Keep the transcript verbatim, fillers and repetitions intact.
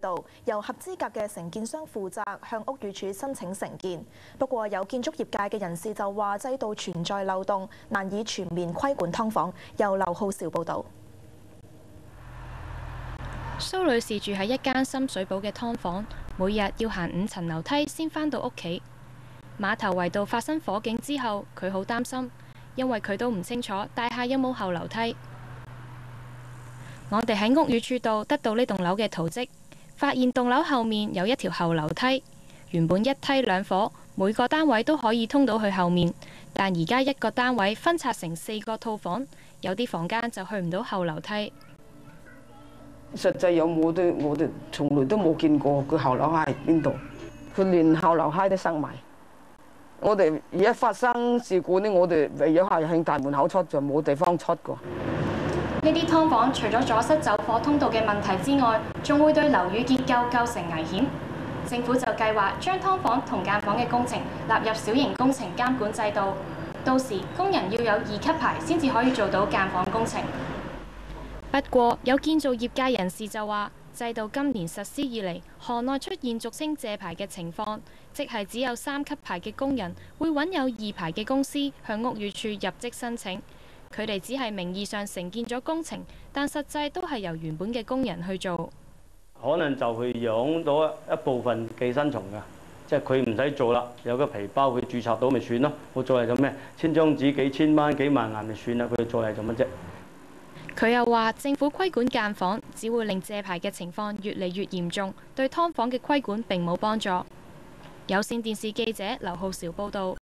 度由合資格嘅承建商負責向屋宇署申請承建。不過有建築業界嘅人士就話制度存在漏洞，難以全面規管劏房。由劉浩兆報導。 蘇女士住喺一間深水埗嘅劏房，每日要行五層樓梯先返到屋企。馬頭圍道發生火警之後，佢好擔心，因為佢都唔清楚大廈有冇後樓梯。我哋喺屋宇署度得到呢棟樓嘅圖則，發現棟樓後面有一條後樓梯。原本一梯兩伙，每個單位都可以通到去後面，但而家一個單位分拆成四個套房，有啲房間就去唔到後樓梯。 實際有冇都我哋從來都冇見過佢後樓梯喺邊度，佢連後樓梯都塞埋。我哋而家發生事故呢，我哋唯有係向大門口出，就冇地方出過。 呢啲劏房除咗阻塞走火通道嘅問題之外，仲會對樓宇結構構成危險。政府就計劃將劏房同間房嘅工程納入小型工程監管制度，到時工人要有二級牌先至可以做到間房工程。不過有建造業界人士就話，制度今年實施以嚟，行內出現俗稱借牌嘅情況，即係只有三級牌嘅工人會揾有二牌嘅公司向屋宇署入則申請。佢哋只係名義上承建咗工程，但實際都係由原本嘅工人去做。 可能就去養到一部分寄生蟲㗎，即係佢唔使做啦，有個皮包佢註冊到咪算咯。我做嚟做咩？千張紙幾千蚊幾萬銀咪算啦，佢做嚟做乜啫？ 佢又話：政府規管間房，只會令借牌嘅情況越嚟越嚴重，對劏房嘅規管並冇幫助。有線電視記者劉浩兆報導。